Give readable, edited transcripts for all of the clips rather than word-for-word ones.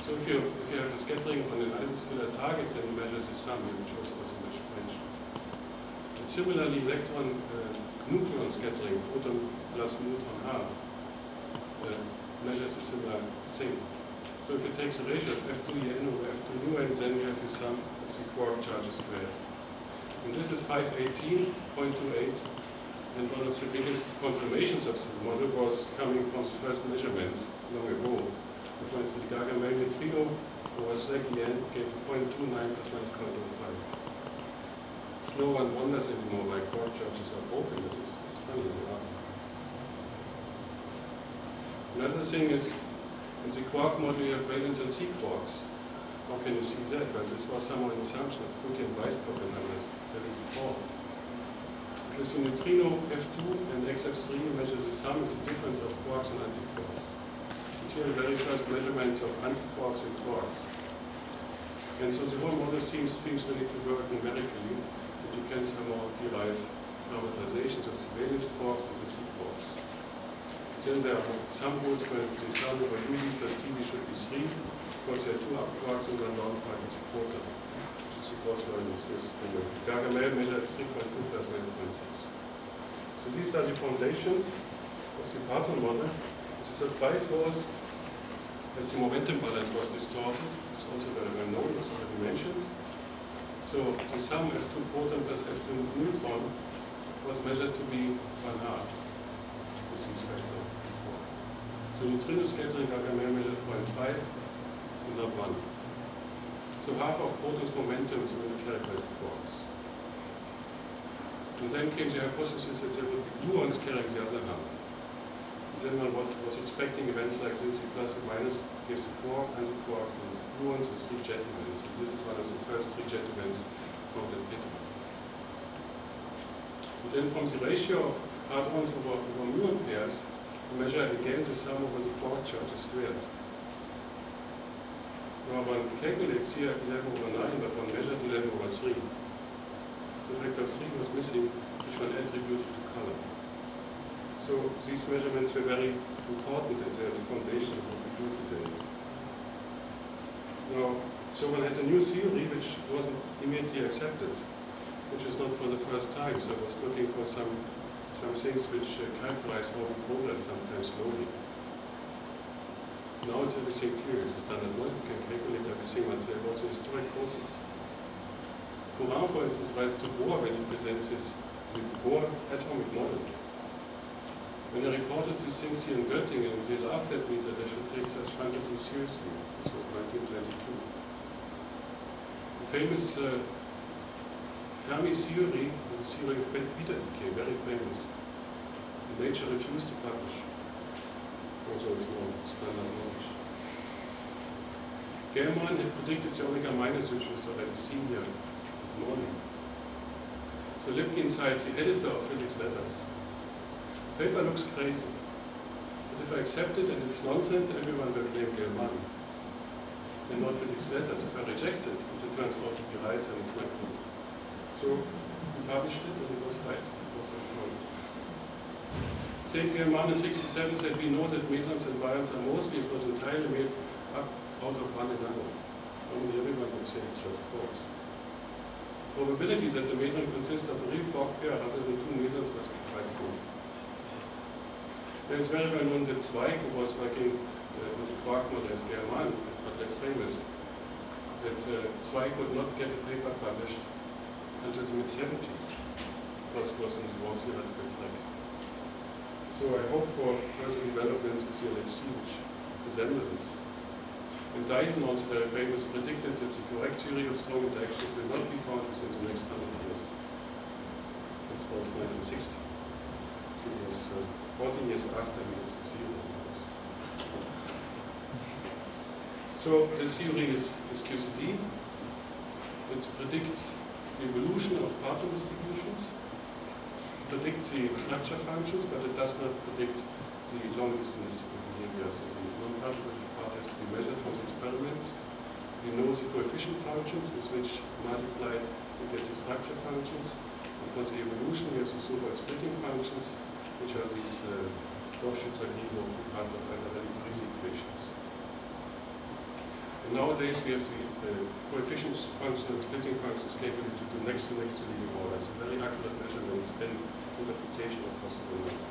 So if you have a scattering on an isoscalar target, then you measure the Sami, which was also mentioned. And similarly, electron nucleon scattering, proton plus neutron half, measures a similar thing. So if you take the ratio of F2En over F2 then you have the sum of the quark charges squared. And this is 518.28. And one of the biggest confirmations of the model was coming from the first measurements long ago. For instance, the Gargamel neutrino over slack En gave 0.29 plus 1.05. No one wonders anymore why quark charges are broken, but it's funny, they are. Another thing is, in the quark model you have valence and C quarks. How can you see that? Well, this was somehow an assumption of Kuti and Weisskopf in 1974. With the neutrino F2 and XF3 measure the sum and the difference of quarks and antiquarks. And here the very first measurements of antiquarks and quarks. And so the whole model seems really to work numerically, and you can somehow derive parameterizations of the valence quarks and the C quarks. Then there are some rules, for instance, the sum over UV plus TV should be 3, because there are two up quarks and one down quark is a proton. The cross-line is this. Gargamel measured 3.2 plus 1.6. So these are the foundations of the Parton model. The surprise was that the momentum balance was distorted. It's also very well known, as already mentioned. So the sum F2 proton plus F2 neutron was measured to be 1/2. This is factor 4. So neutrino scattering Gargamel measured 0.5 and not 1. So half of proton's momentum is really characterized by quarks. And then came the hypothesis that there would be gluons carrying the other half. And then one was expecting events like this, the plus and minus gives a quark, antiquark, and gluons with 3 jet events. And this is one of the first 3 jet events found at Pitt. And then from the ratio of hadrons over muon pairs, we measure again the sum over the quark charges squared. Now one calculates here 11/9, but one measured 11/3. The factor of 3 was missing, which one attributed to color. So these measurements were very important, and they are the foundation of what we do today. Now, so one had a new theory which wasn't immediately accepted, which is not for the first time. So I was looking for some things which characterize how we progress sometimes slowly. Now it's everything clear. It's a standard model. You can calculate everything, but there was a historic process. Courant, for instance, writes to Bohr when he presents the Bohr atomic model. When I reported these things here in Göttingen, they laughed at me that I should take such fantasy seriously. This was 1922. The famous Fermi theory, the theory of beta decay, very famous. Nature refused to publish. Also, it's more standard knowledge. Gell-Mann had predicted the omega minus, which was already seen here this morning. So Lipkin cites the editor of physics letters. Paper looks crazy. But if I accept it and it's nonsense, everyone will blame Gell-Mann. And not physics letters. If I reject it, it turns out to be right and it's my proof. So we published it and it was right. It was wrong. St. Gell-Mann in 1967 said we know that mesons and barons are mostly, if not entirely, made up out of one another. Only everyone would say it's just quarks. Probability that the meson consists of a real quark pair rather than 2 mesons must be quite small. And it's very well known that Zweig, who was working on the quark model as Gell-Mann, but less famous, that Zweig could not get a paper published until the mid-70s, because it was on the wrong theoretical track. So I hope for further developments with the LHC which resemble this. And Dyson, also very famous, predicted that the correct theory of strong interactions will not be found within the next 100 years. This was 1960. So it was 14 years after we had the theory. So the theory is QCD. It predicts the evolution of Parton distributions. Predicts the structure functions, but it does not predict the long distance behavior. So the non-particle part has to be measured from the experiments. We know the coefficient functions with which multiplied we get the structure functions. And for the evolution we have the so-called splitting functions, which are these Dorschitzer-Greenberg part of algebraic equations. And nowadays we have the coefficient function and splitting functions capable to do next to leading order. So very accurate measurements and interpretation of possible number.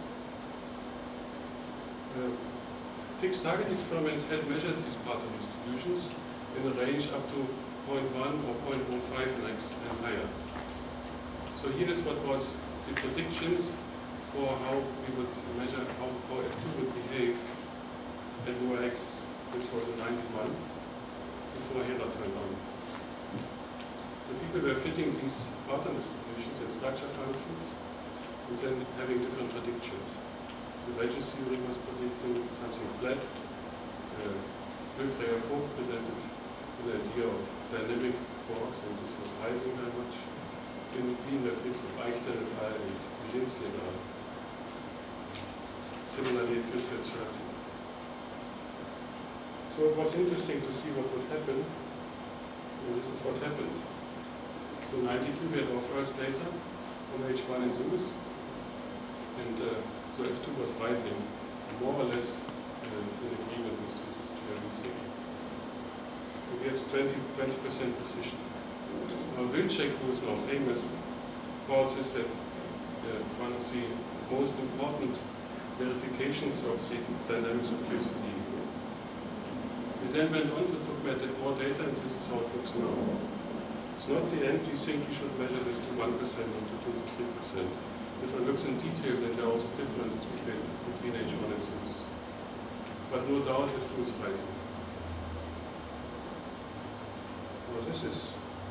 Fixed target experiments had measured these pattern distributions in a range up to 0.1 or 0.05 and higher. So here is what was the predictions for how we would measure how F2 would behave at lower x. This was in 91 before Hera turned on. So people were fitting these pattern distributions and structure functions and then having different predictions. The Regis theory was predicting something flat. Wilfred Vogt presented an idea of dynamic quarks, and this was rising very much. In between the fits of Eichner et al. And Brzezinski et al. Similarly, it could fit 30. So it was interesting to see what would happen. And this is what happened. So in 92 we had our first data on H1 in Zeus. And so F2 was rising, more or less in agreement with this theory. We had 20% precision. Wilczek, who is now famous, calls this that one of the most important verifications of the dynamics of QCD. We then went on to talk about more data, and this is how it looks now. It's not the end. We think we should measure this to 1% or to 2 to 3%. If one looks in detail, then there are also differences between H1 and Zeus. But no doubt F2 is rising. Well, this is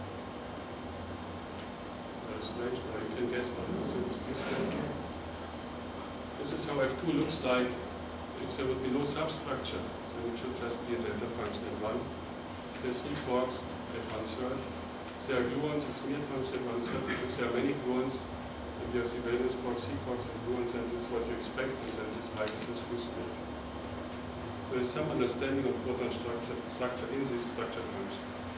strange, but you can guess what this is. This is how F2 looks like if there would be no substructure. Then it should just be a delta function at 1. There's 3 quarks at 1/3. There are gluons, a smear function at 1/3. If there are many gluons, and you have the valence quarks, C quarks, and gluons, and this is what you expect, and then this height is this Q squared. So there's some understanding of proton structure in this structure function.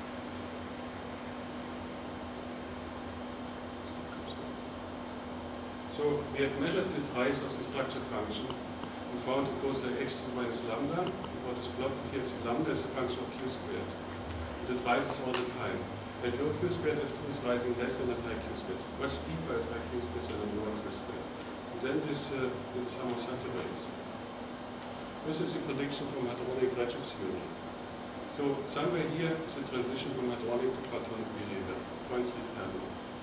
So we have measured this rise of the structure function and found it goes like x to the minus lambda. And what is plotted here is the lambda is a function of q squared. And it rises all the time. At low q squared, F2 is rising less than at high q squared. Much steeper at high q squared than at lower q squared. And then this somehow saturates. This is a prediction from hadronic Regis theory. So somewhere here is a transition from hadronic to platonic behavior, 0.3 Fermi.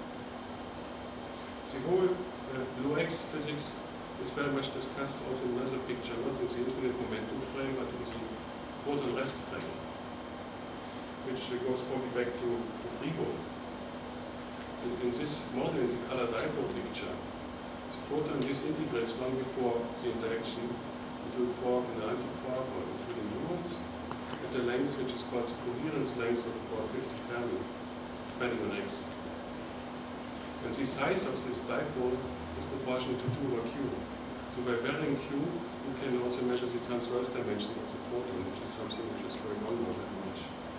The whole low x physics is very much discussed also in another picture, not in the infinite momentum frame, but in the photon rest frame, which goes probably back to Frigo. In this model, in the color dipole picture, the photon disintegrates long before the interaction into a quark and an antiquark or including gluons at a length which is called the coherence length of about 50 Fermi, depending on x. And the size of this dipole is proportional to 2 over q. So by varying q, you can also measure the transverse dimension of the proton, which is something which is going on now very much.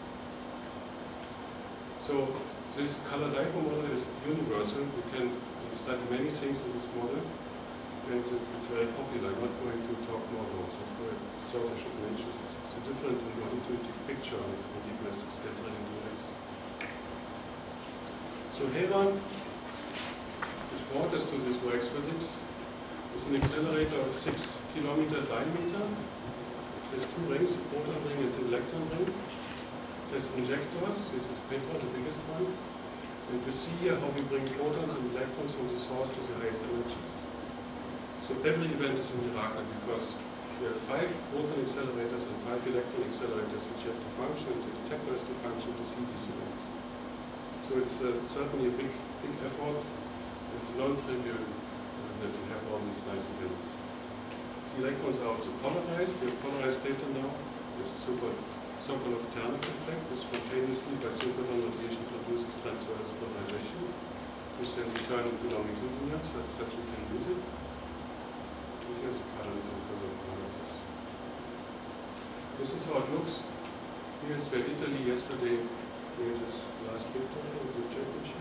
So this color dipole model is universal. You can study many things in this model, and it's very popular. I'm not going to talk more about this, but I thought I should mention this. It's a different and more intuitive picture on the deep elastic scattering into x. So Hera, which brought us to this X physics, is an accelerator of 6 kilometer diameter. There's 2 rings, a proton ring and an electron ring. There's injectors. This is Petra, the biggest one. And you see here how we bring protons and electrons from the source to the highest energies. So every event is a miracle because we have 5 proton accelerators and 5 electron accelerators which have to function, and the detector has to function to see these events. So it's certainly a big effort. It's non-trivial that we have all these nice events. The electrons are also polarized. We have polarized data now. This is Sokolov-Ternov effect, which spontaneously by synchronous radiation produces transverse polarization, which then we turn into longitudinal, so that we can use it. And here's the colors and further parameters. This is how it looks. Here's where Italy yesterday made its last victory in the championship.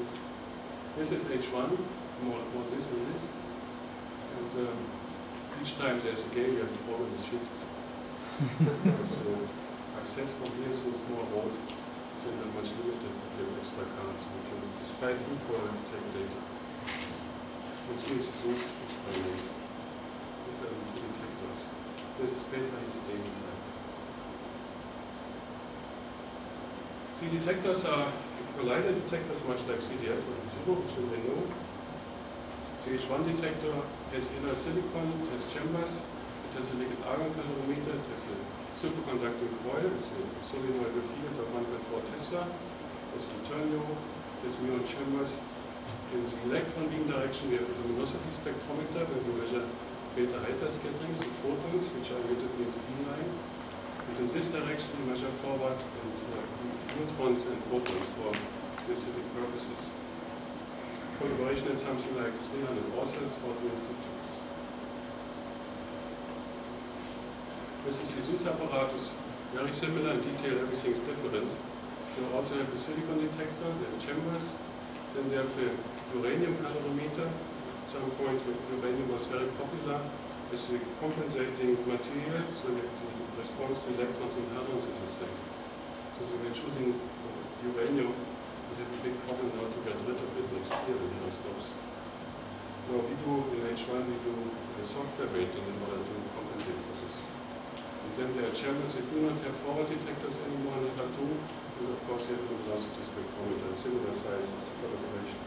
This is H1, more this and this. And each time there's a game, you have to problem with shifts. So access from here is more road, so not much limited with extra cards. You can, despite food quality, take data. And here is those experiment. These are the two detectors. This is beta, here's the daisy side. See, detectors are collider detectors, much like CDF or zero, which you may know. The H1 detector has inner silicon, it has chambers, it has a liquid argon calorimeter, it has a superconducting coil, it's a solenoid field of 1.4 Tesla, there's deuterium, there's muon chambers. In the electron beam direction, we have a luminosity spectrometer where we measure beta-hydra scatterings of photons, which are emitted with the beam line. And in this direction, we measure forward and neutrons and protons for specific purposes. Collaboration is something like 300 authors for the institutes. This is the SUS apparatus, very similar in detail, everything is different. They also have a silicon detector, they have chambers, then they have a uranium calorimeter. At some point, uranium was very popular as a compensating material, so that the response to electrons and hadrons is the same. So they were choosing uranium. We have a big problem now to get rid of it next year when it stops. Now we do, in H1, we do software rating in order to compensate for this. And then there are chambers that do not have forward detectors anymore in HER2, and of course they have a luminosity spectrometer, similar size of the collaboration.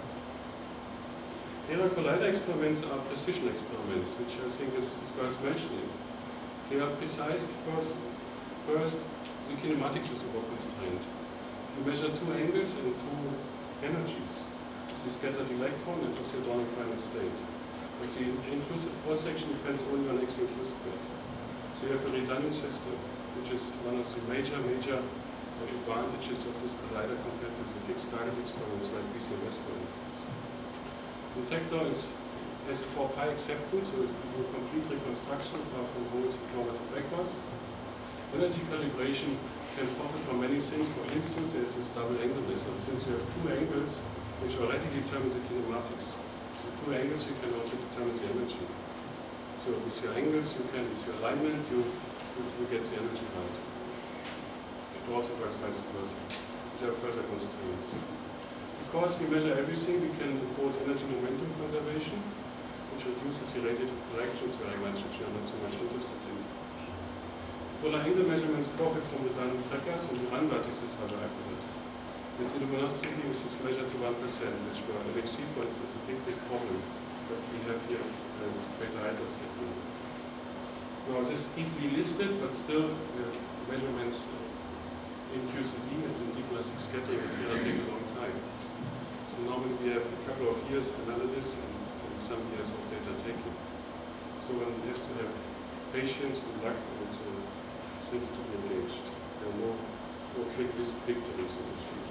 Era collider experiments are precision experiments, which I think is worth mentioning. They are precise because, first, the kinematics is overconstrained. You measure two angles and two energies. The scattered electron and the hadronic final state. But the inclusive cross-section depends only on X inclusive rate. So you have a redundant system, which is one of the major advantages of this collider compared to the fixed target experiments like BCMS, for instance. The detector has a 4π acceptance, so it's a complete reconstruction from holes and forward to backwards. Energy calibration can profit from many things. For instance, there's this double angle method. Since you have two angles, which already determine the kinematics. So two angles, you can also determine the energy. So with your angles, you can, with your alignment, you get the energy right. It also works vice versa. There are further constraints. Because we measure everything, we can impose energy momentum conservation, which reduces the radiative corrections very much, which we are not so much interested in. Polar angle measurements profits from redundant trackers, and the run vertex is rather accurate. With the luminosity is measured to 1%, which for LHC, for instance, is a big problem that we have here beta-hydra scattering. Now, this is easily listed, but still, measurements in QCD and in deep elastic scattering here take a long time. So normally we have a couple of years analysis and some years of data taking. So one has to have patience and luck and to be engaged. There are no quick victories in this field.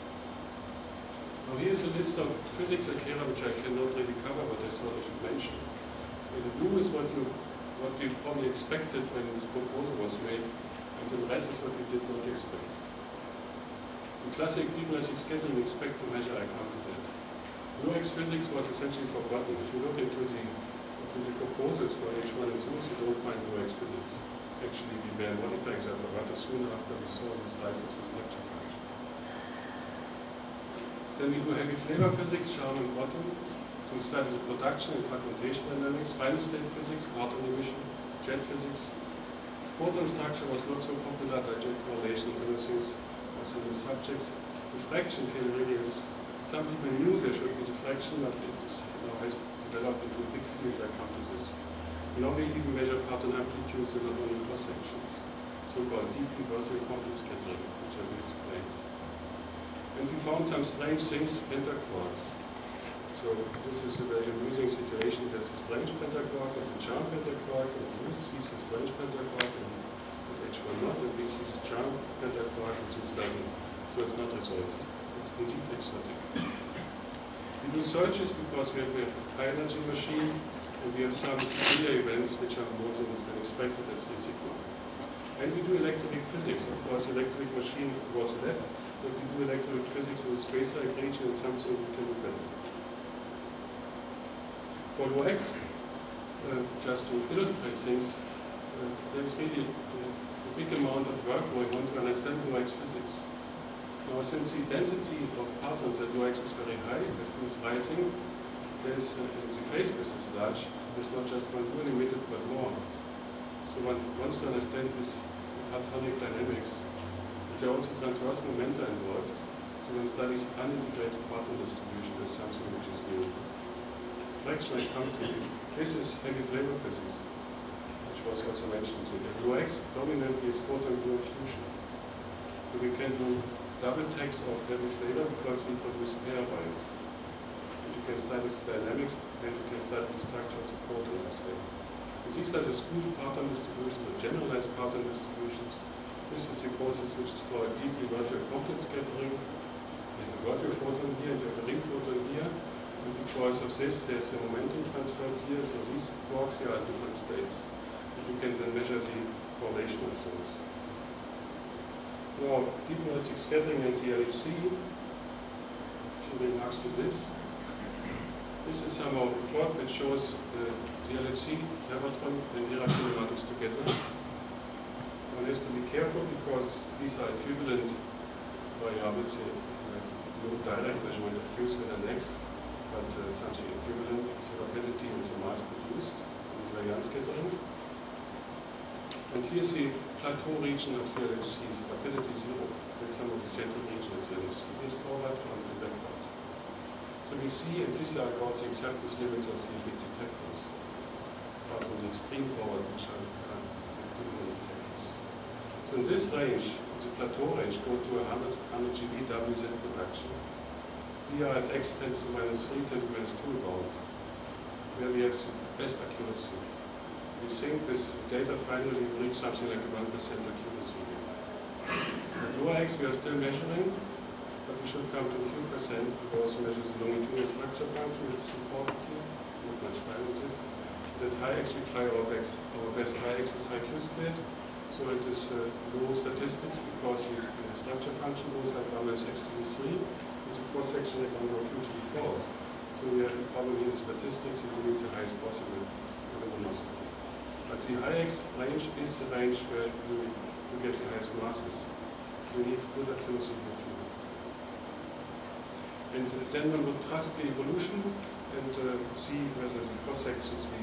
Now here's a list of physics criteria which I cannot really cover, but I thought I should mention. In the blue is what you probably expected when this proposal was made, and in red is what we did not expect. The classic deep elastic scattering we expect to measure, I counted that. No-X physics was essentially forgotten. If you look into the proposals for H1 and 2, you don't find no-X physics. Actually, we were modifying that apparatus soon after we saw this rise of the structure function. Then we do heavy flavor physics, shown on bottom, to study the production and fragmentation dynamics, final state physics, water emission, jet physics. Photon structure was not so popular, direct correlation, other things, also new subjects. Diffraction came really as some people knew there should be diffraction, but it has developed into a big field that comes to this. Now we even measure pattern amplitudes and not only cross sections, so-called deep inverted complex scattering, which I will explain. And we found some strange things, pentaquarks. So this is a very amusing situation. There's a strange pentaquark and a charm pentaquark, and this sees a strange pentaquark and H1 not, and this is a charm pentaquark, and this doesn't. So it's not resolved. It's indeed exotic. We do searches because we have a high energy machine, and we have some clear events which are more than expected as 3 sigma. And we do electric physics. Of course, electric machine was left, but we do electric physics in the space-like region, and something we can do better. For low X, just to illustrate things, there's really a big amount of work going on to understand UX physics. Now, since the density of partons at UX is very high, F2 is rising, there's, the phase space is large, there's not just one dual emitted, but more. So one wants to understand this partonic dynamics. There are also transverse momenta involved. So one studies unintegrated parton distribution as something which is new. Fraction I come to, this is heavy flavor physics, which was also mentioned. So the UX dominantly is photon gluon fusion. So we can do double text of heavy flavor because we produce pair bias. And you can study the dynamics and you can study the structure of the proton as well. And these are the school parton distributions, the generalized parton distributions. This is the process which is called deeply virtual complex scattering. You have a virtual photon here and you have a ring photon here. And because of this, there's a momentum transferred here. So these quarks here are different states. And you can then measure the correlation of those. Now, deep elastic scattering and the LHC. A few remarks to this. This is somehow a plot which shows the LHC, Levatron, and Dirac kinematics together. One has to be careful because these are equivalent variables here. No direct measurement of Q's with an X, but something equivalent, the rapidity and the mass produced, and variance scattering. And here's the plateau region of the LHC, rapidity 0. That's some of the central region of the LHC. Here's forward and backward. So we see, and these are about the acceptance limits of the big detectors. But on the extreme forward, which are different detectors. So in this range, the plateau range, go to 100 GeV WZ production. We are at x 10 to the minus 3, 10 to the minus 2 about, where we have the best accuracy. We think this data finally will reach something like a 1% accuracy. At lower x, we are still measuring, but we should come to a few percent. We also measure the longitudinal structure function, which is important here. Not much time with this. At high x, we try our best. High x is high Q squared. So it is low statistics because the structure function goes like 1 minus x to the 3. It's a cross-section like 1 over Q to the 4th. So we have a problem here in statistics, it needs the highest possible luminosity. But the high x range is the range where you get the highest masses. So you need good accuracy here too. And then one would trust the evolution and see whether the cross-sections we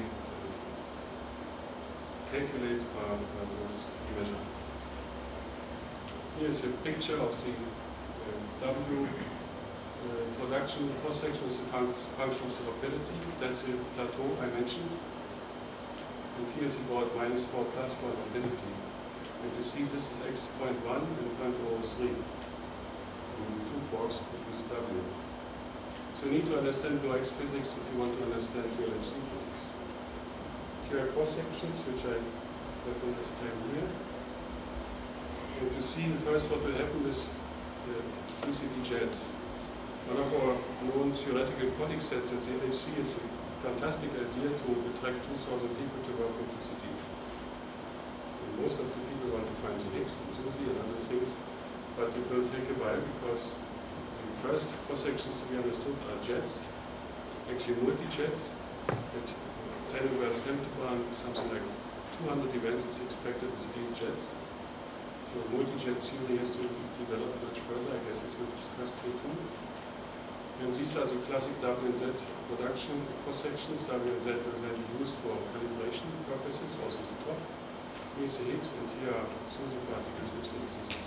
calculate are those we measure. Here is a picture of the W production cross-section is a function of the rapidity. That's the plateau I mentioned. And here is about minus 4 plus for rapidity. And you see this is x.1 and 0.03. Two quarks produce W. So you need to understand UX physics if you want to understand the LHC physics. Here are cross-sections, which I definitely have time here. And you see the first what will happen is the QCD jets. One of our known theoretical colleagues said that the LHC is a fantastic idea to attract 2,000 people to work on QCD. So most of the people want to find the Higgs and Susi and other things, but it will take a while because the first cross-sections to be understood are jets, actually multi-jets. At 10 inverse femtobarn, something like 200 events is expected with 8 jets. So multi-jet theory has to be developed much further. I guess this will be discussed here too. And these are the classic W and Z production cross-sections. W and Z are then used for calibration purposes, also the top. Here's the Higgs, and here are Susi particles if they exist.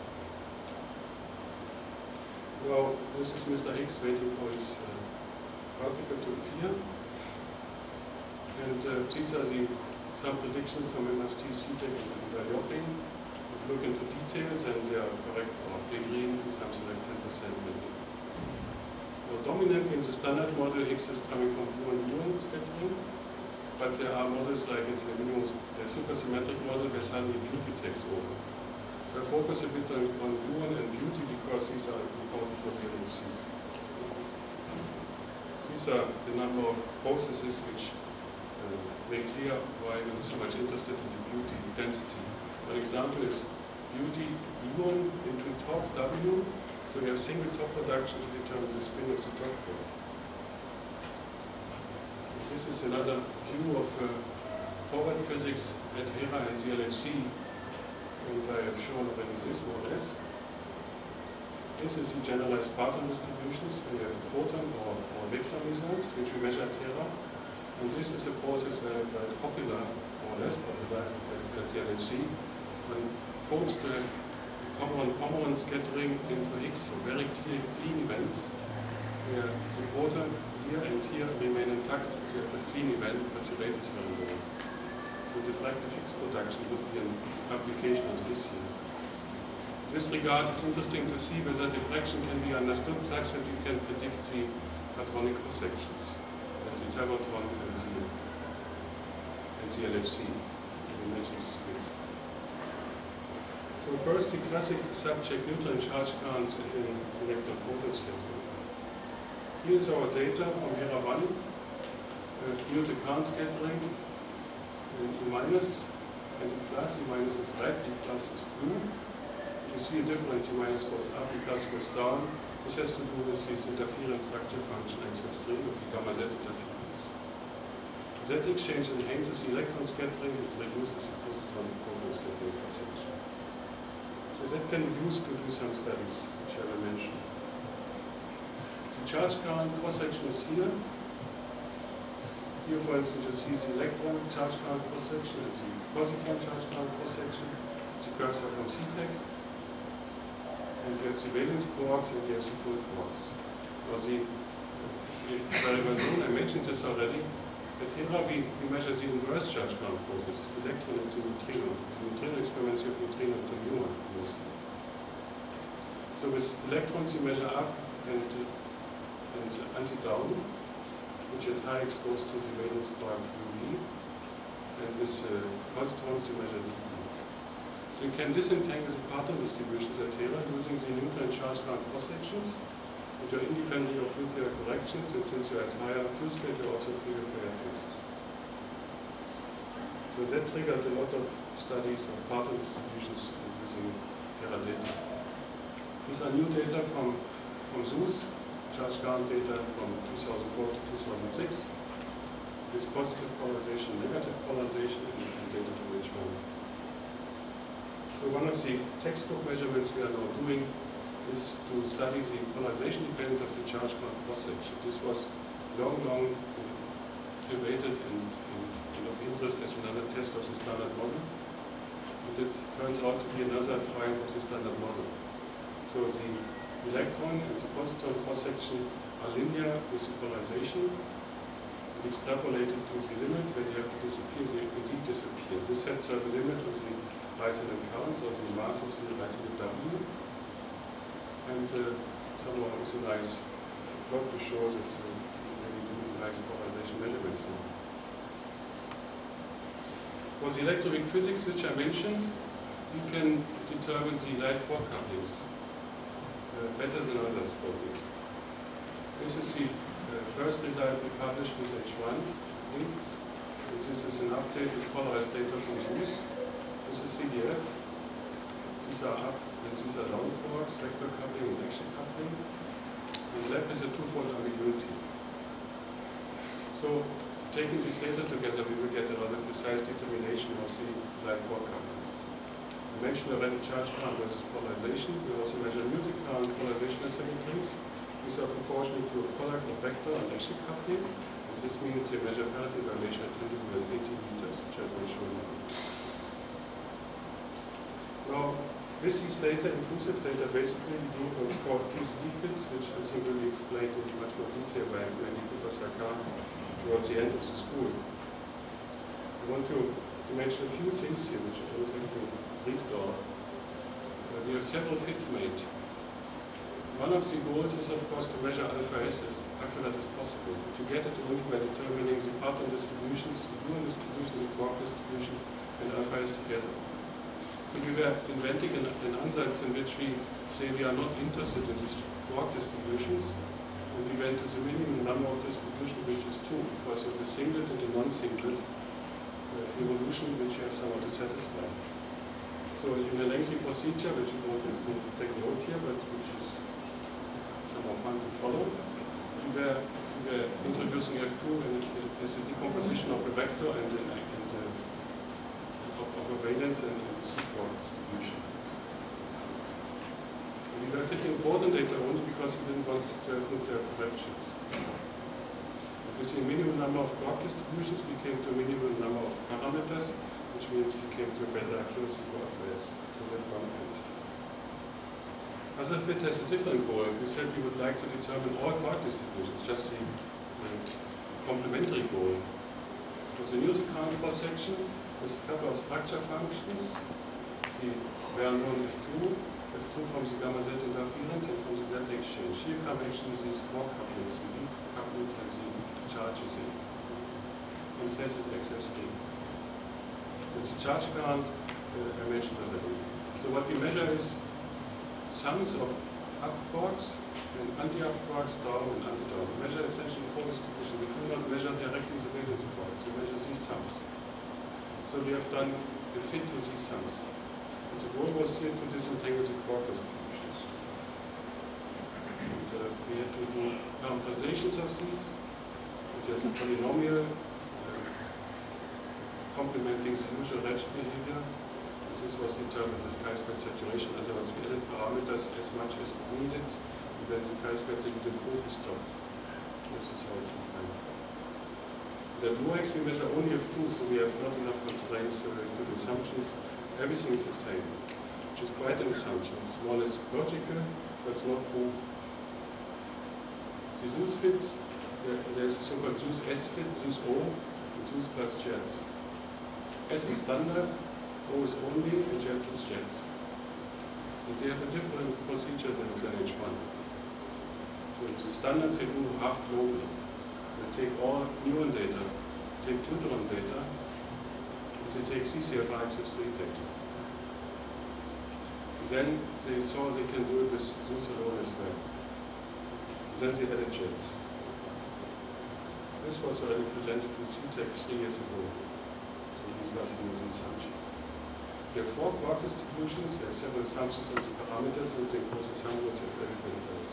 Well, this is Mr. Higgs waiting for his particle to appear. And these are some predictions from MST, CTEQ, and Dioping. If you look into details, and they are correct, or they green to something like 10% maybe. Dominantly in the standard model, Higgs is coming from gluon-gluon scattering, but there are models like in the supersymmetric model where suddenly beauty takes over. So I focus a bit on gluon and beauty because these are important for the LHC. These are the number of processes which make clear why I'm so much interested in the beauty density. One example is beauty gluon into top W. So we have single top production to determine the spin of the top quark. This is another view of forward physics at HERA and the LHC, and I have shown already this more or less. This is the generalized pattern distributions when you have photon or vector results, which we measure at HERA. And this is a process very popular, more or less popular, at the LHC, when probes to have Pomeroy scattering into X, so very clean events, where the photon here and here remain intact. So you have a clean event, but the rate is very low. So diffractive X production would be an application of this here. In this regard, it's interesting to see whether diffraction can be understood such that we can predict the hadronic cross-sections. That's the tabletron and the LHC. We mentioned this bit. So first, the classic subject neutron charge currents in electron proton scattering. Here's our data from HERA 1. Neutron current scattering. E minus and E plus. E minus is red, E plus is blue. You see a difference. E minus goes up, E plus goes down. This has to do with this interference structure function X of 3 of the gamma Z interference. Z exchange enhances electron scattering and reduces the positron proton scattering cross-section. So that can be used to do some studies, which I will mention. The charge current cross-section is here. Here, for instance, you see the electron charge current cross-section and the positron charge current cross-section. The curves are from CTEQ. And you have the valence quarks and you have the full quarks. Now, very well known, I mentioned this already. At HERA, we measure the inverse charge current process, electron into neutrino. The neutrino experiments you have neutrino into muon mostly. So with electrons, you measure up and anti-down, which at high X goes to the valence quark UV, and with positrons you measure DE. So you can disentangle the pattern distributions at HERA using the neutron charge current cross-sections, which are independent of nuclear corrections, and since you're at higher Q state, you're also free of layer twists. So that triggered a lot of studies of pattern distributions using HERA data. These are new data from ZEUS. Charge current data from 2004 to 2006. With positive polarization, negative polarization, and data from each one. So one of the textbook measurements we are now doing is to study the polarization dependence of the charge current cross-section. This was long debated and of interest as another test of the standard model. And it turns out to be another triumph of the standard model. So the electron and the positron cross-section are linear with the polarization and extrapolated to the limits where they have to disappear, they indeed disappear. This sets a limit of the right-handed currents or the mass of the right-handed W. And someone with a nice plot to show that we do nice polarization measurements now. For the electroweak physics which I mentioned, we can determine the light-quark couplings better than others probably. This is the first result we published with H1. And this is an update with polarized data from ZEUS. This is CDF. These are up and these are down quarks, vector coupling and action coupling. And lab is a twofold ambiguity. So taking these data together, we will get a rather precise determination of the light-quark couplings. I mentioned already charge current versus polarization. We also measure music current polarization asymmetries. These are proportional to a product of vector and action coupling. And this means they measure parity violation at 10 to the 18 meters, which I will show now. Now, with these data, inclusive data, basically we do what's called QCD fits, which I think will be explained in much more detail by Wendy Cooper-Sakar towards the end of the school. I want to mention a few things here, which I don't have to read it all. We have several fits made. One of the goals is, of course, to measure alpha S as accurate as possible. To get it only by determining the pattern distributions, the muon distribution, the quark distribution, and alpha S together. So we were inventing an ansatz in which we say we are not interested in these quark distributions, and we went to the minimum number of distribution, which is 2, because of the singlet and the non-singlet evolution, which you have somehow to satisfy. So in a lengthy procedure, which you don't have to take note here, but which is somehow fun to follow, we were we're introducing F2 and there's a decomposition of a vector and of a valence and a sequence distribution. We were fitting important data only because we didn't want to have nuclear corrections. With the minimum number of clock distributions, we came to a minimum number of parameters, which means we came to a better accuracy for FS. So that's one fit. Other fit has a different goal. We said we would like to determine all clock distributions, just the complementary goal. For the Newton-Counter cross-section, there's a couple of structure functions. The well-known F2 from the gamma Z interference and from the Z exchange. Here come actually these core couplings, the weak couplings and the charges in. And the test is XF3. And the charge current I mentioned already. So what we measure is sums of up quarks and anti-up quarks, down and anti-down. We measure essentially four distributions. We do not measure directly the valence quarks. We measure these sums. So we have done the fit to these sums. And the goal was here to disentangle the quark distributions. And we had to do parameterizations of these. And there's a polynomial complementing the usual ratchet behavior. And this was determined as chi-squared saturation. Otherwise, we added parameters as much as needed. And then the chi-squared didn't improve, we stopped. This is how it's defined. The Lurex we measure only F2, so we have not enough constraints to have good assumptions. Everything is the same, which is quite an assumption. It's more or less logical, but it's not true. The Zeus fits, there's a so-called Zeus S fit, Zeus O, and Zeus plus jets. S is standard, O is only, and jets is jets. And they have a different procedure than H1. So the standards they do half global. They take all neuron data, take Deuteron data, they take CCFR-XF3 data. Then they saw they can do it with Zeus alone as well. Then they added jets. This was already presented to CTEQ 3 years ago. So these are some of the assumptions. There are four quark distributions, there are several assumptions on the parameters, and they impose the sum roots of everything else.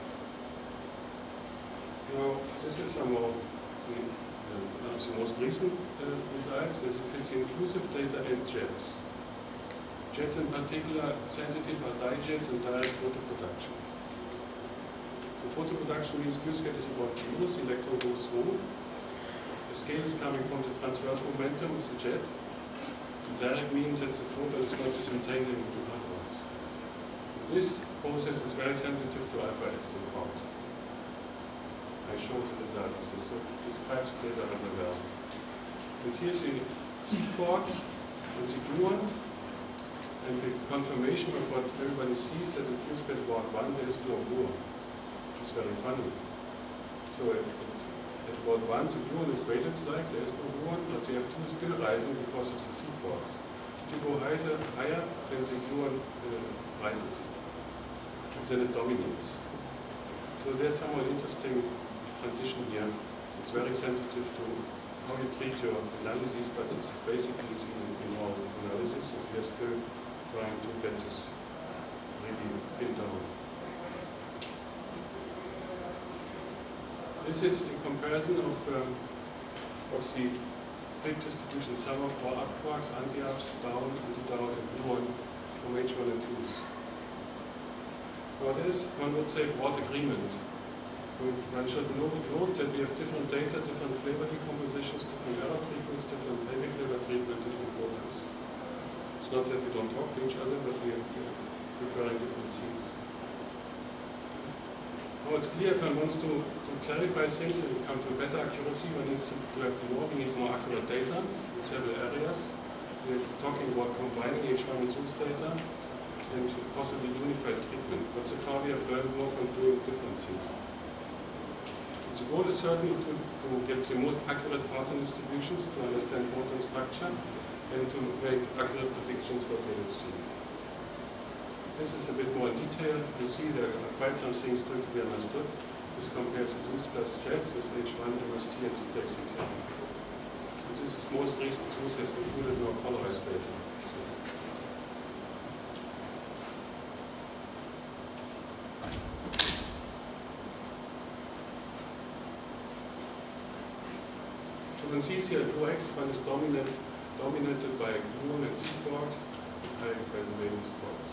Now, this is some of the most recent results, where it fits inclusive data and jets. Jets in particular, sensitive are dijets and direct photoproduction. The photoproduction means Q-squared is about 0, the electron goes through. The scale is coming from the transverse momentum of the jet. The direct means that the photon is not disentangling into atoms. This process is very sensitive to alpha S, the found. I showed the result of this, so it describes the data rather well. And here's the C-quarks and the gluon, and the confirmation of what everybody sees that in Q-squared about 1 there is no gluon, which is very funny. So at about 1 the gluon is valence-like, there is no gluon, but the F2 is still rising because of the C-quarks. If you go higher, then the gluon rises, and then it dominates. So there's somewhat interesting transition here. It's very sensitive to how you treat your analyses, but this is basically seen in our analysis, and we are still trying to get this really pinned down. This is a comparison of the big distribution sum of all up quarks, anti-ups, down, anti-down, and gluon from H1 and Zeus. What is, one would say, broad agreement. One should note that we have different data, different flavor decompositions, different error treatments, different heavy flavor treatment, different quotas. It's not that we don't talk to each other, but we are preferring different things. Now it's clear if one wants to clarify things and come to better accuracy, one needs to have more, we need more accurate data in several areas. We're talking about combining H1 and Zeus data and possibly unified treatment. But so far we have learned more from doing different things. The goal is certainly to get the most accurate pattern distributions, to understand pattern structure, and to make accurate predictions for valence C. This is a bit more in detail. You see there are quite some things still to be understood. This compares the Zeus plus jets with H1, MST, and CTEQ06. And this is most recent Zeus has included more polarized data. one sees here ρx, one is dominated by gluon and C quarks, and high by the valence quarks.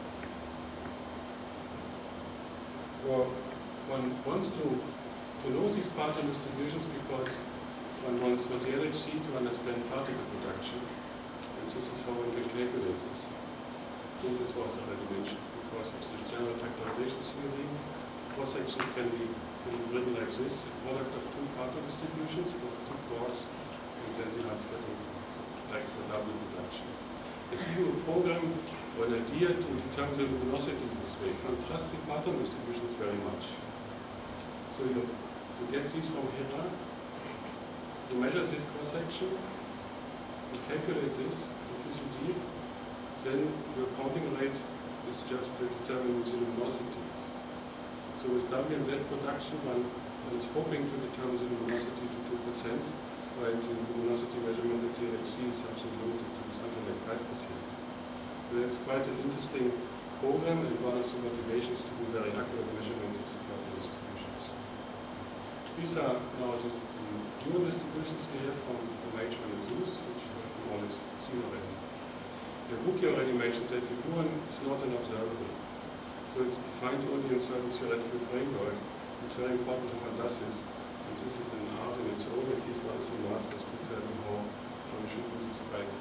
Well, one wants to know these particle distributions because one wants for the LHC to understand particle production, and this is how one can calculate this. And this was already mentioned because of this general factorization theory. Cross-section can be written like this: a product of two particle distributions for the two quarks, and then the hard scattering, so like the double production. There's even a program or an idea to determine the luminosity this way. Contrast the particle distributions very much. So you get these from Hera. You measure this cross-section, you calculate this in QCD, then your counting rate is just determining the luminosity. So with W and Z production, one is hoping to determine the luminosity to 2%, while the luminosity measurement at the LHC is something limited to something like 5%. So that's quite an interesting program and one of the motivations to do very accurate measurements of the particle distributions. These are now the dual distributions we have from H1 and Zeus, which we have more or less seen already. Wookie already mentioned that the gluon is not an observable. So it's defined only in certain theoretical framework. It's very important how one does this. And this is an art in its own, and he's one of the masters to tell you how one should do this right.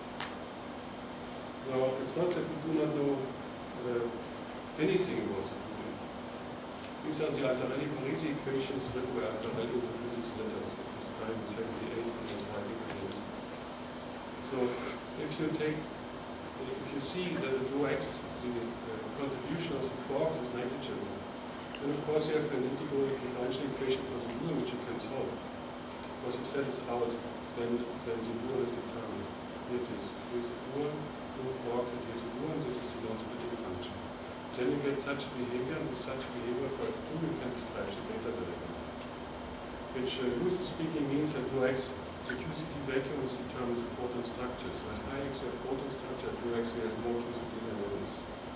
Now, it's not that we do not know anything about the gluon. These are the Altarelli-Parisi equations written by Altarelli in the physics letters at this time in 78 when he was writing it. So if you see that at ρx, the contribution of the quarks is negligible, then of course you have an integral differential equation for the gluon which you can solve. Because if that is out, then the gluon is determined. Here it is. Here's the gluon, quark, and here's the gluon, this is the non-splitting function. Then you get such behavior, and with such behavior for F2 you can describe the beta diagram. Which loosely speaking means that ρx, the QCD vacuum determines the proton structure. So at high X you have proton structure, at low X you have more QCD than others.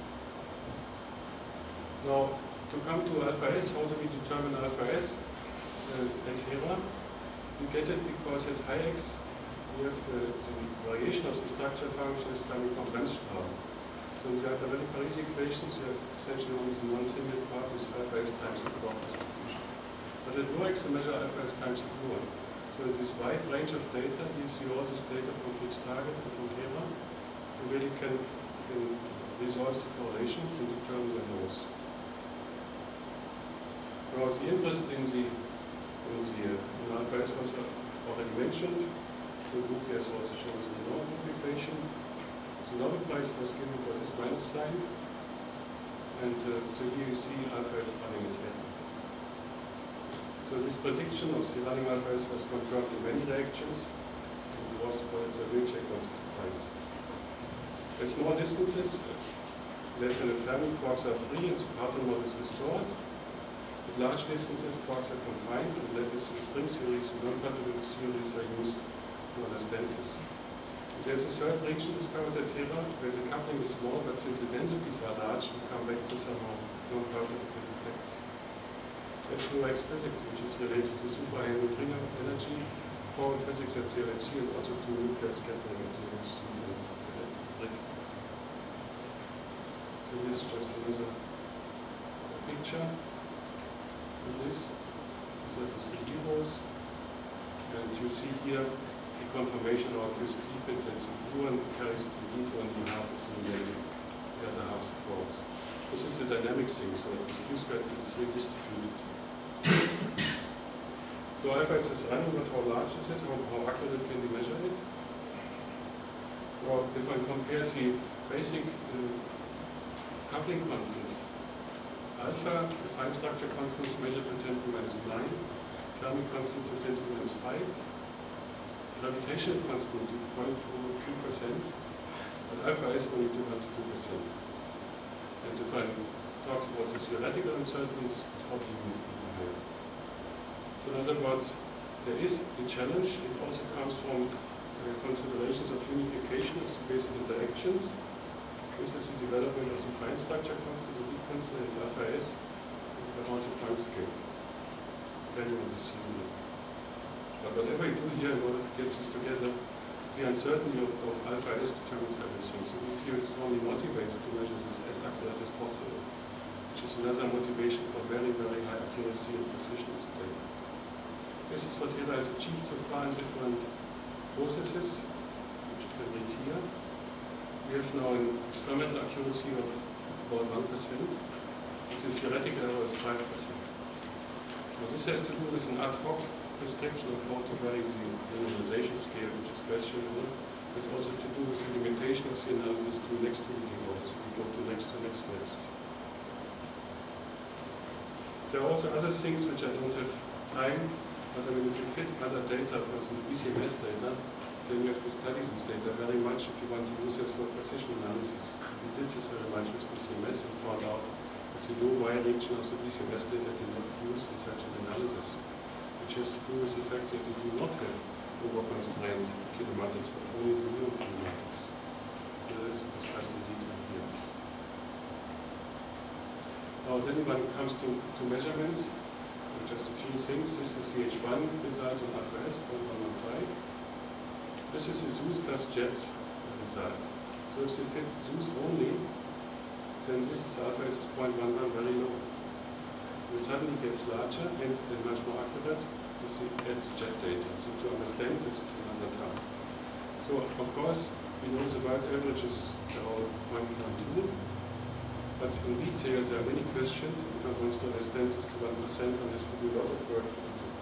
Now, to come to alpha S, how do we determine alpha S at Hera? You get it because at high X you have the variation of the structure function is coming from Bremsstrahlung. So in the Altarelli-Parisi equations you have essentially only the non-single part with alpha S times the quark distribution. But at low X you measure alpha S times the gluon. So this wide range of data gives you all this data from fixed target and from Hera. You really can resolve the correlation and determine the noise. Now the interest in alpha S was already mentioned. So Wookie has also shown the Nobel equation. The Nobel Prize was given for this minus sign. And so here you see alpha S running at Hera. So this prediction of the running alpha S was confirmed in many reactions, and it was called the Wilczek prize. At small distances, less than a Fermi, quarks are free and the particle model is restored. At large distances, quarks are confined, and lattice string theories and non-quantum theories are used to understand this. And there's a third region discovered at Hera, where the coupling is small, but since the densities are large, we come back to some non-quantum effects. That's ρx physics, which is related to super-high neutrino energy, quantum physics at the LHC, and also to nuclear scattering at the LHC brick. So this is just another picture of this. So this is the heroes. And you see here the confirmation of our QCD fits, and the gluon carries the neutron in half of the negative, the other half of the quarks. This is a dynamic thing, so the Q-squared is redistributed. So alpha is running, but how large is it? How accurate can we measure it? Or if one compares the basic coupling constants, alpha, the fine structure constant, is measured to 10 to the minus 9, Fermi constant to 10 to the minus 5, gravitational constant to 0.23%, but alpha is only 202%. And if one talks about the theoretical uncertainties, it's probably even higher. So in other words, there is a challenge. It also comes from considerations of unification of the basic interactions. This is the development of the fine structure constant, the weak constant, and alpha S, around the Planck scale, depending on the theory. But whatever you do here in order to get this together, the uncertainty of alpha S determines everything. So we feel strongly motivated to measure this as accurate as possible, which is another motivation for very, very high accuracy and precision of the data. This is what Hera has achieved so far in different processes, which you can read here. We have now an experimental accuracy of about 1%, which is theoretical error is 5%. Now this has to do with an ad hoc prescription of how to vary the normalization scale, which is questionable. It's also to do with the limitation of the analysis to next to leading orders. We go to next to next. There are also other things which I don't have time, but I mean, if you fit other data, for example, BCMS data, then you have to study this data very much if you want to use this for precision analysis. We did this very much with BCMS and found out that the low wire region of the BCMS data cannot be used in such an analysis, which has to do with the fact that we do not have over-constrained kinematics, but only the near kinematics. That is discussed in detail here. Now, then when it comes to measurements, just a few things. This is the H1 result on alpha S, 0.115. This is the Zeus plus Jets result. So if you fit Zeus only, then this is alpha S is 0.11, very low. It suddenly gets larger and much more accurate. You see, adds Jet data. So to understand this is another task. So of course, we know the world average is around 1.2. But in detail, there are many questions. If one wants to understand this to 1%, one has to do a lot of work to do it.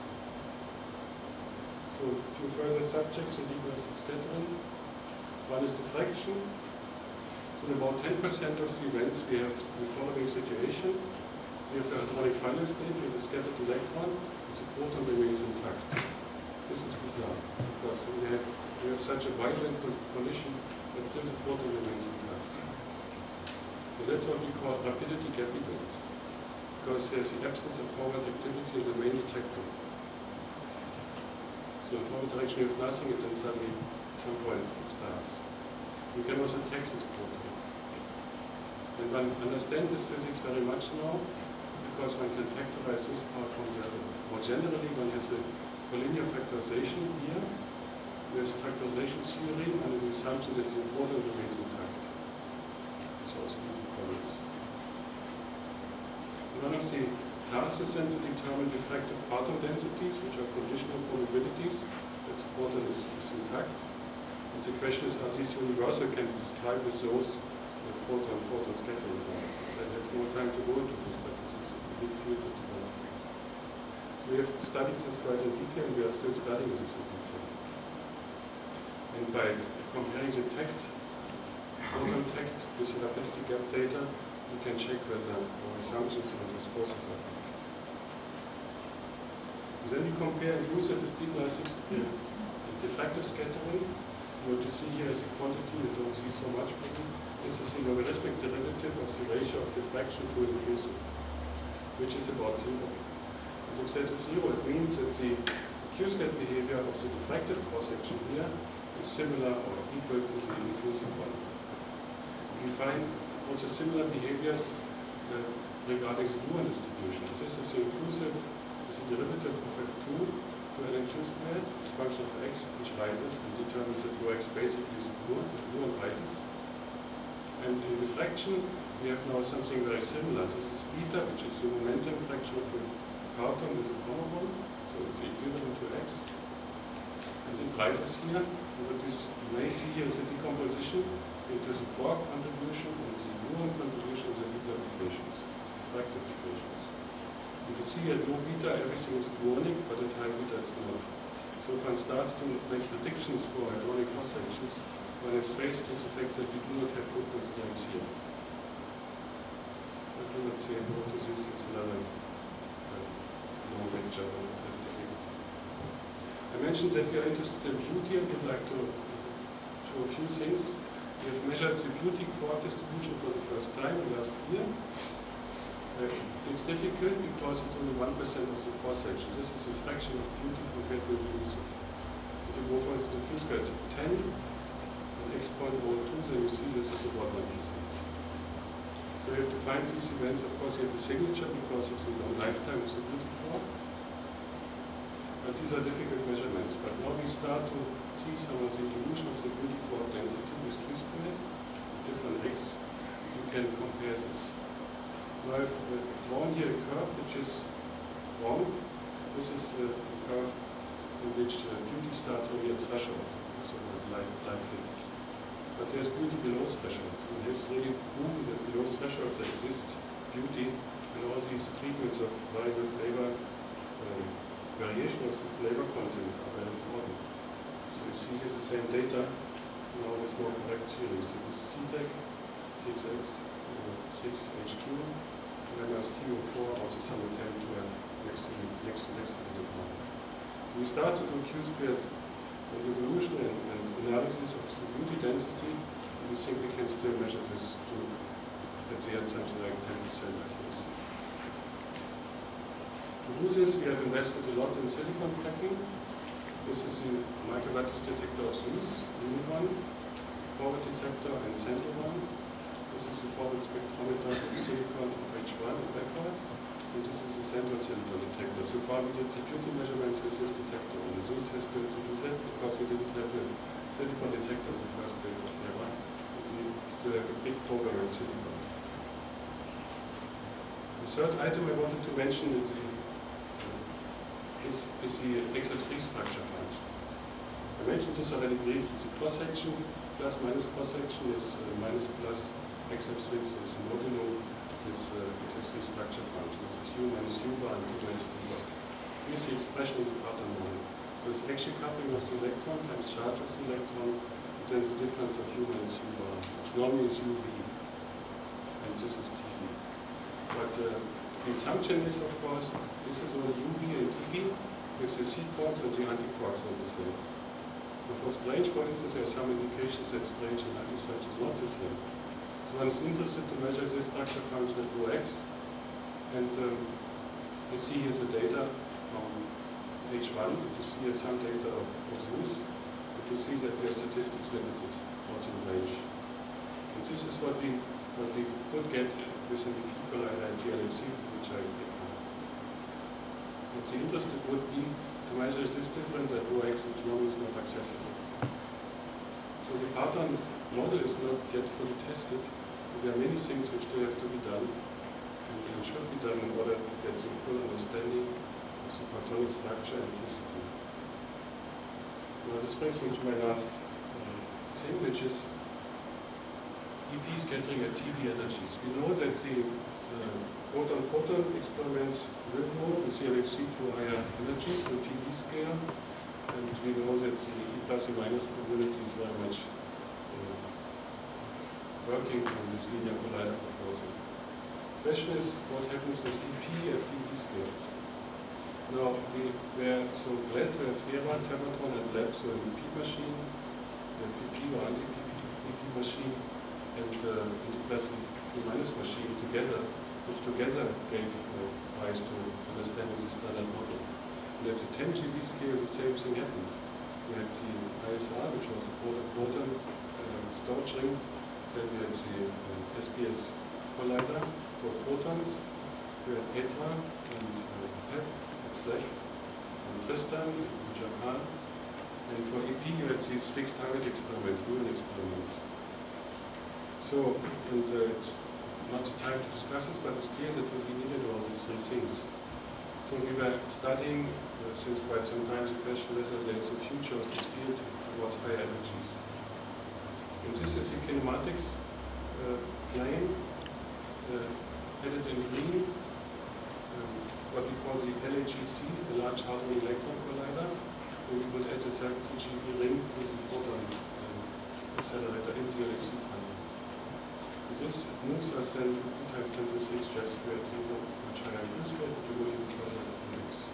So a few further subjects in elastic scattering. One is diffraction. So in about 10% of the events, we have the following situation. We have a hadronic final state, we have a scattered electron, and the proton remains intact. This is bizarre, because we have such a violent collision, but still the proton remains intact. So that's what we call rapidity gap events, because there's the absence of forward activity in the main detector. So in forward direction you have nothing, and then suddenly at some point it starts. You can also text this proton. And one understands this physics very much now, because one can factorize this part from the other. More generally, one has a collinear factorization here. There's a factorization theory under the assumption that the proton remains intact. Also one of the tasks is then to determine diffractive parton densities, which are conditional probabilities that the proton is intact. And the question is, are these universal? Can be described with those proton scattering forms? I have no time to go into this, but this is a big field of development. So we have studied this quite in detail, and we are still studying this in detail. And by comparing the proton takt with the rapidity gap data, you can check whether our assumptions on this process are correct. Then we compare inclusive with deep elastic diffractive scattering. What you see here is a quantity, you don't see so much, but this is the logarithmic derivative of the ratio of diffraction to inclusive, which is about 0. And if that is 0, it means that the Q-scat behavior of the diffractive cross-section here is similar or equal to the inclusive one. We find also similar behaviors regarding the Luhmann distribution. This is the inclusive, is the derivative of F2 to Ln2 squared, it's a function of x which rises and determines that Rho x basically is Luhmann, so Luhmann rises. And in diffraction, we have now something very similar. This is beta, which is the momentum fraction of the parton with a comma bond, so it's equivalent to x. And this rises here, and what you may see here is a decomposition into the quark contribution and the Luhmann contribution of the beta equations, diffractive equations. You can see at low beta everything is gluonic, but at high beta it's not. So if one starts to make predictions for hadronic cross-sections, one is faced with the fact that we do not have good constraints here. I do not say more to this, it's another long lecture. I mentioned that we are interested in beauty and would like to show a few things. We have measured the beauty quark distribution for the first time last year. It's difficult because it's only 1% of the cross-section. This is a fraction of beauty compared to inclusive. So if you go for instance to Q-scat 10 and x.02, then you see this is about 1%. So you have to find these events. Of course, you have a signature because of the long lifetime of the beauty quark. But these are difficult measurements. But now we start to see some of the evolution of the beauty quark density with Q-squared, different x. You can compare this. Now I've drawn here a curve which is wrong. This is a curve in which beauty starts only at threshold, so like 50. But there's beauty below threshold. So there's really proven that below threshold there exists beauty, and all these treatments of variable flavor, variation of the flavor contents are very important. So you see here the same data, now with more correct series. So this is CTEQ06-HQ, and then there's TO4, also some attempt to have next to the problem. So we start to do Q-squared evolution and analysis of the beauty density, and we think we can still measure this to, let's say, at something like 10% accuracy. To do this, we have invested a lot in silicon tracking. This is the microlattice detector of use, unit one, forward detector, and central one. This is the forward spectrometer of silicon of H1 and backward. And this is the central silicon detector. So far we did the beauty measurements with this detector. And the SUS has to do that because we didn't have a silicon detector in the first place of flavor. And we still have a big program of silicon. The third item I wanted to mention is the XF3 structure function. I mentioned this already briefly. The cross-section, plus minus cross-section is minus plus XF3, so it's a modulo this XF3 structure function. This is U minus U bar and U minus U bar. Here's the expression is a pattern model. So it's actually coupling of the electron times charge of the electron, and then the difference of U minus U bar, which normally is UV, and this is TV. But the assumption is, of course, this is only UV and TV, with the C quarks and the anti-quarks are the same. And for strange, for instance, there are some indications that strange and anti-strange is not the same. So one is interested to measure this structure function at OX, and you see here the data from H1, you see here some data of SUS, but you see that their statistics limited, also in range. And this is what we could get with an EP collider and CLHC, which I picked up. And the interested would be to measure this difference at OX, which normally is not accessible. So the pattern model is not yet fully tested. There are many things which still have to be done and should be done in order to get some full understanding of the photonic structure and QCD. Now this brings me to my last thing, which is EP scattering at TV energies. We know that the proton-proton experiments will go with CLHC to higher energies on TV scale, and we know that the E plus and minus probability is very much working on this linear collider proposal. The question is, what happens with EP at TV scales? Now, we were so glad to have Hera, Tevatron, and Lab, so an EP machine, the PP or anti-PP machine, and the plus and minus machine together, which together gave rise to understanding the standard model. And at the 10 GeV scale, the same thing happened. We had the ISR, which was a proton storage ring. Then we had the SPS collider for protons. We had ETRA and PEP and SLAC and Tristan in Japan. And for EP, you had these fixed target experiments, neuron experiments. So, and it's not the time to discuss this, but it's clear that we needed all these three things. So we were studying since quite some time the question whether there is a future of this field towards higher energies. And this is the kinematics plane, headed in green, what we call the LHEC, the Large Hadron Electron Collider. And we will add a 70 GeV ring to the photon accelerator in the LHC panel. And this moves us then to 2 times 10 to the 6 jet squared, so much higher than this way, but we go even further than this.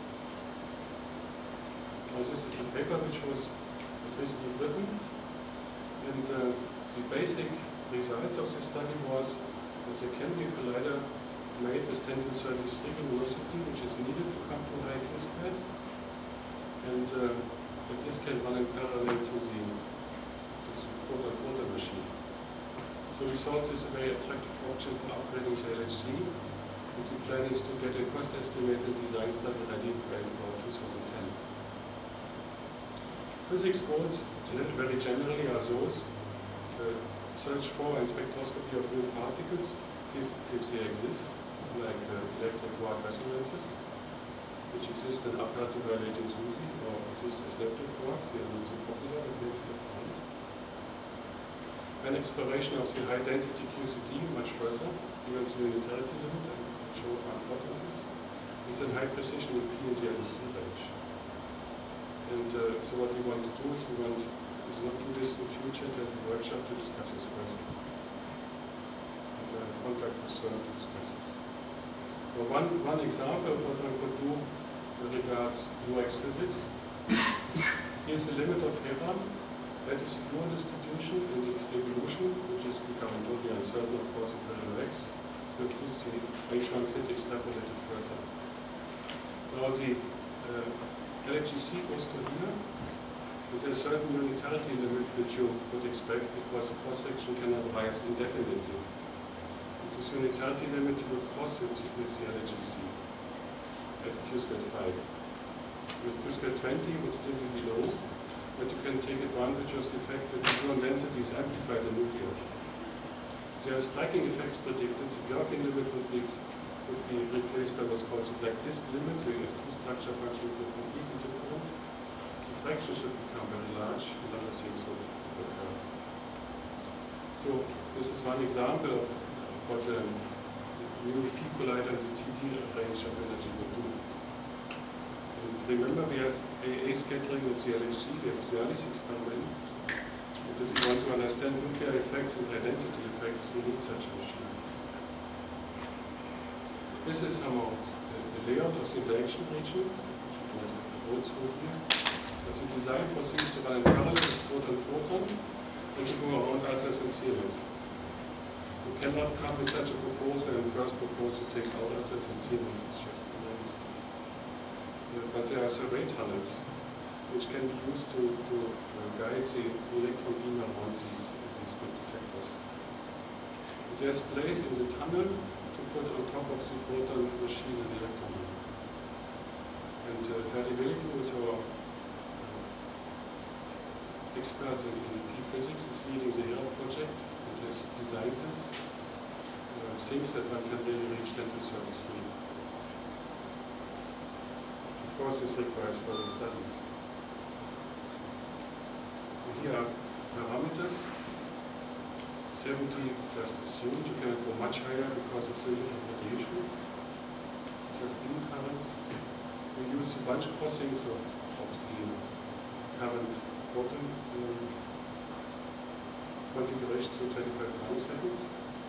Now this is a paper which was recently written. And the basic result of the study was that there can be a collider made with 10 to the 33 luminosity, which is needed to come to high Q-squared, and that this can run in parallel to the proton-proton machine. So we thought this is a very attractive option for upgrading the LHC. And the plan is to get a cost estimate and design study ready by 2010. Physics goals, very generally, are those: search for and spectroscopy of new particles, if they exist, like electron quark resonances, which exist in upwardly violating SUSY, or exist as lepton quarks. They are not so popular, but maybe they're found. And exploration of the high density QCD much further, even to the unitarity limit, and show hypothesis. It's in high precision in P and the LHC range. And so what we want to do is we want, in not too distant future, to have a workshop to discuss this further. And contact with CERN to discuss this. Well, one example of what one could do regards UX physics. Here's the limit of Hera. That is the Bohr distribution and its evolution, which is becoming totally uncertain, of course, in parallel X. So it is the H1 fit extrapolated further. Now the LHC goes to here. There's a certain unitarity limit which you would expect because the cross-section cannot rise indefinitely. With this unitarity limit you would cross it with the LHC at Q2 5. With Q2 20 it would still be below, but you can take advantage of the fact that the Bohr density is amplified in nuclei. There are striking effects predicted. The Bjorken limit would be replaced by what's called the black disk limit, so you have two structure functions that are completely different. The fraction should become very large, and other things would occur. So this is one example of what the new P collider and the TD range of energy would do. And remember, we have AA scattering at the LHC, we have the Alice experiment. And if we want to understand nuclear effects and high density effects, we need such a machine. This is some of the layout of the interaction region. Go through here. It's a design for things to run in parallel with proton-proton and to go around Atlas and Sirius. You cannot come with such a proposal and first propose to take out Atlas and Sirius. It's just unrealistic. But there are survey tunnels which can be used to guide the electron beam around these good detectors. There's a place in the tunnel to put on top of the proton machine an electron beam. And Ferdi Williken, who is our expert in P physics, is leading the Hera project and has designed this. Thinks that one can really reach 10 to the 33. Of course, this requires further studies. And here are parameters. 70 just assumed. You cannot go much higher because of the radiation. This has beam currents. We use a bunch of crossings of the current proton configuration to 25 nanoseconds.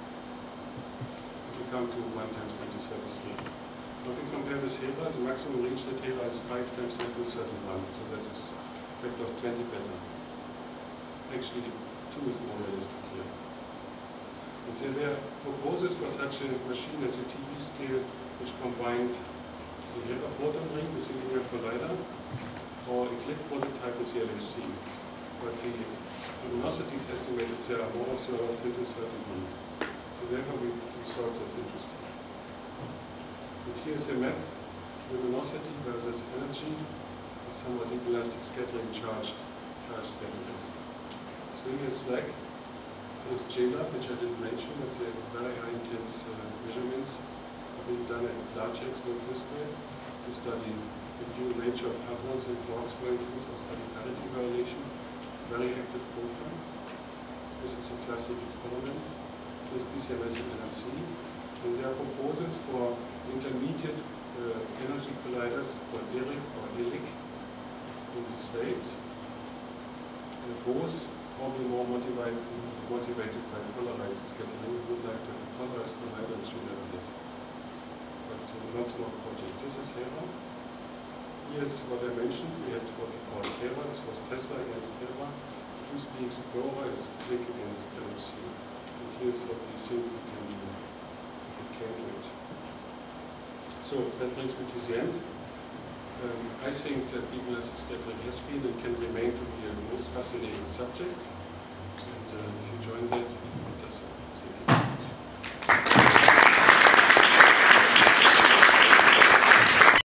We come to 1 times 10 to 33. Now if we compare this Hera, the maximum reached at Hera is 5 times 10 to 31, so that is a factor of 20 better. Actually, 2 is more realistic here. And so there are proposals for such a machine at the TB scale, which combined the Hera proton ring with the linear collider, or a click prototype with the LHC. But the luminosities estimated there are more observed of 20 to 30. So therefore we thought that's interesting. And here's a map, luminosity versus energy, somewhat inelastic scattering charge scattering. So here's SLAC, here's JLab, which I didn't mention, but they have very high intense measurements being done at large X-ray crystal to study the dual nature of hadrons and quarks, for instance, or study parity violation. Very active program. This is a classic experiment with PCMS and NRC. And there are proposals for intermediate energy colliders called ERIC or ELIC in the States. Both probably more motivated by polarized scattering. We would like to have a polarized collider and should have it. But lots more projects. This is Hera. Here's what I mentioned. We had what we call Hera. This was Tesla against Hera. The Explorer is click against LHC. And here's what we think we can do if we came to it. So that brings me to the end. I think that inelastic scattering has been and can remain to be a most fascinating subject. And if you join that,